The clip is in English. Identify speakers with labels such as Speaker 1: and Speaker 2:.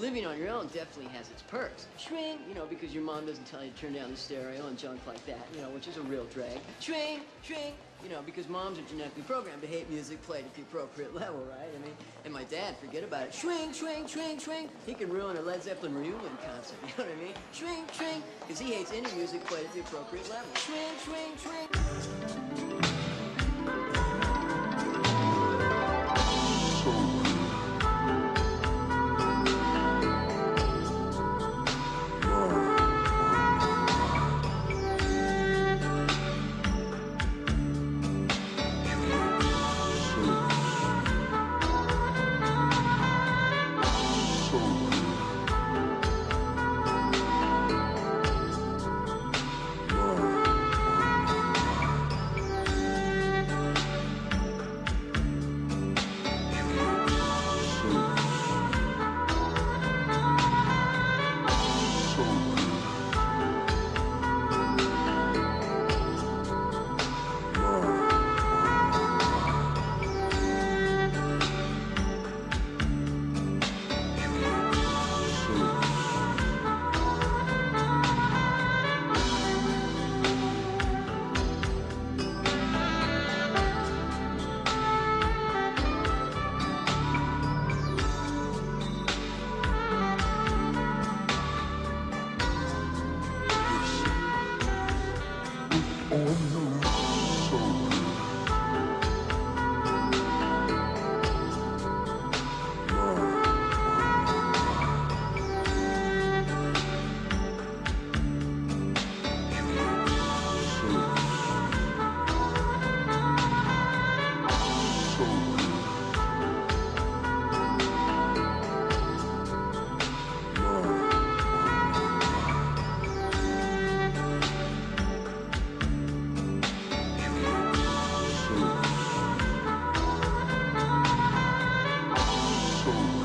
Speaker 1: Living on your own definitely has its perks. Swing, because your mom doesn't tell you to turn down the stereo and junk like that, which is a real drag. Swing, because moms are genetically programmed to hate music played at the appropriate level, right? And my dad, forget about it. Swing. He can ruin a Led Zeppelin reunion concert, you know what I mean? Swing, because he hates any music played at the appropriate level. Swing.
Speaker 2: Soul.